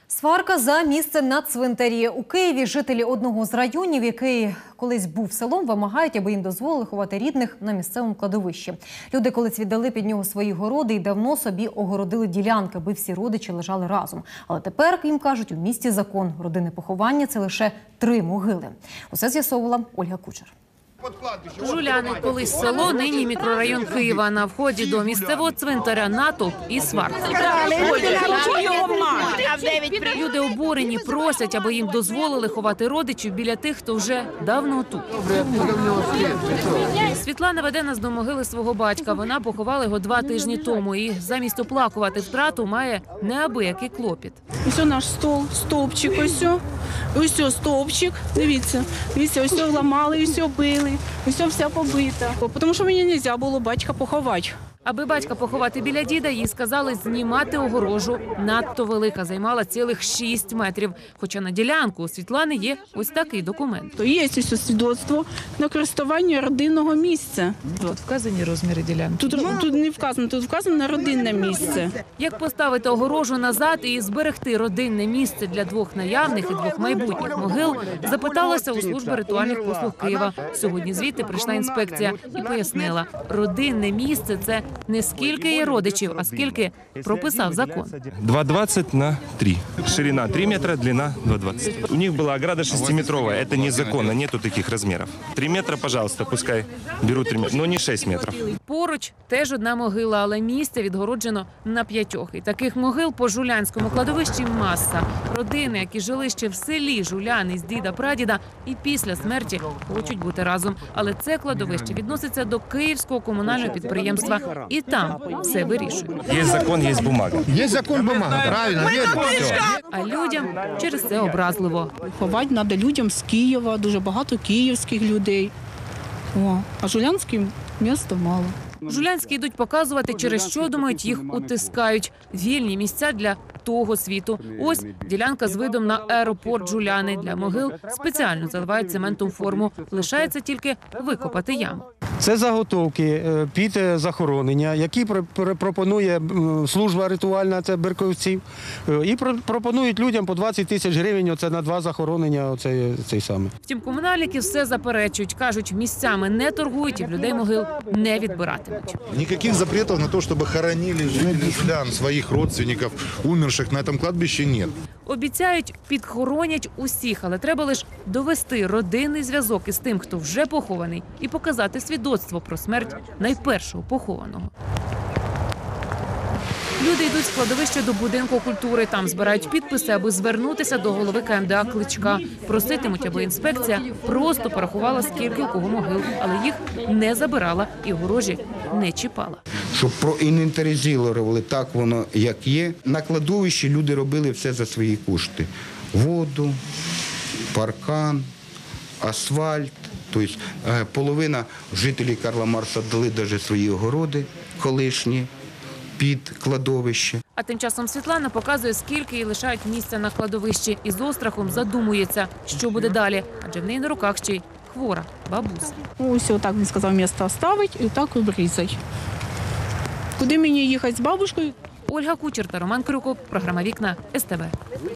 Сварка за місце на цвинтарі. У Києві жителі одного з районів, який колись був селом, вимагають, аби їм дозволили ховати рідних на місцевому кладовищі. Люди колись віддали під нього свої городи і давно собі огородили ділянки, аби всі родичі лежали разом. Але тепер, їм кажуть, у місті закон. Родинне поховання – це лише 3 могили. Усе з'ясовувала Ольга Кучер. Жуляни – колись село, нині мікрорайон Києва. На вході до місцевого цвинтаря натовп і сварка. Люди обурені, просять, аби їм дозволили ховати родичів біля тих, хто вже давно тут. Світлана веде нас до могили свого батька. Вона поховала його 2 тижні тому і замість оплакувати втрату має неабиякий клопіт. Ось наш стовпчик, ось стовпчик, дивіться, ось ламали, ось били, ось вся побита. Тому що мені не можна було батька поховати. Аби батька поховати біля діда, їй сказали знімати огорожу. Надто велика, займала цілих 6 метрів. Хоча на ділянку у Світлани є ось такий документ. Є ось свідоцтво на користування родинного місця. Тут вказані розміри ділянки? Тут не вказано, тут вказано на родинне місце. Як поставити огорожу назад і зберегти родинне місце для 2 наявних і 2 майбутніх могил, запиталася у служби ритуальних послуг Києва. Сьогодні звідти прийшла інспекція і пояснила, родинне місце – це не скільки є родичів, а скільки прописав закон. 2,20 на 3. Ширина 3 метра, длина 2,20. У них была ограда 6-метровая. Это незаконно, нету таких размеров. 3 метра, пожалуйста, пускай берут 3 метра, но не 6 метров. Поруч теж одна могила, але місце відгороджено на 5. І таких могил по жулянському кладовищі маса. Родини, які жили ще в селі Жуляни з діда-прадіда і після смерті хочуть бути разом. Але це кладовище відноситься до Київського комунального підприємства. І там все вирішують. Є закон, є бумага. Є закон, бумага, правильно, все. А людям через це образливо. Ховати треба людям з Києва, дуже багато київських людей. А жулянським міста мало. Жулянські йдуть показувати, через що, думають, їх утискають. Вільні місця для того світу. Ось ділянка з видом на аеропорт Жуляни. Для могил спеціально заливають цементом форму. Лишається тільки викопати яму. Це заготовки під захоронення, які пропонує служба ритуальна, це Берковців, і пропонують людям по 20 тисяч гривень оце на 2 захоронення. Цей саме. Втім, комунальники все заперечують. Кажуть, місцями не торгують і в людей могил не відбиратимуть. Никаких запретов на то, чтобы хоронили жителей Жулян, своих родственников, умерших на этом кладбище, нет. Обіцяють, підхоронять усіх, але треба лише довести родинний зв'язок із тим, хто вже похований, і показати свідоцтво про смерть найпершого похованого. Люди йдуть з кладовища до будинку культури. Там збирають підписи, аби звернутися до голови КМДА Кличка. Проситимуть, аби інспекція просто порахувала, скільки у кого могил, але їх не забирала і огорожі не чіпала. Щоб проінвентаризували так воно, як є. На кладовищі люди робили все за свої кошти. Воду, паркан, асфальт. Тобто половина жителів Карла Маркса дали навіть свої огороди колишні під кладовище. А тим часом Світлана показує, скільки їй лишають місця на кладовищі. І з острахом задумується, що буде далі. Адже в неї на руках ще й хвора бабуся. Ось отак він сказав, місце оставить і так обрізай. Куди мені їхати з бабушкою? Ольга Кучер та Роман Крюков. Програма «Вікна» СТВ.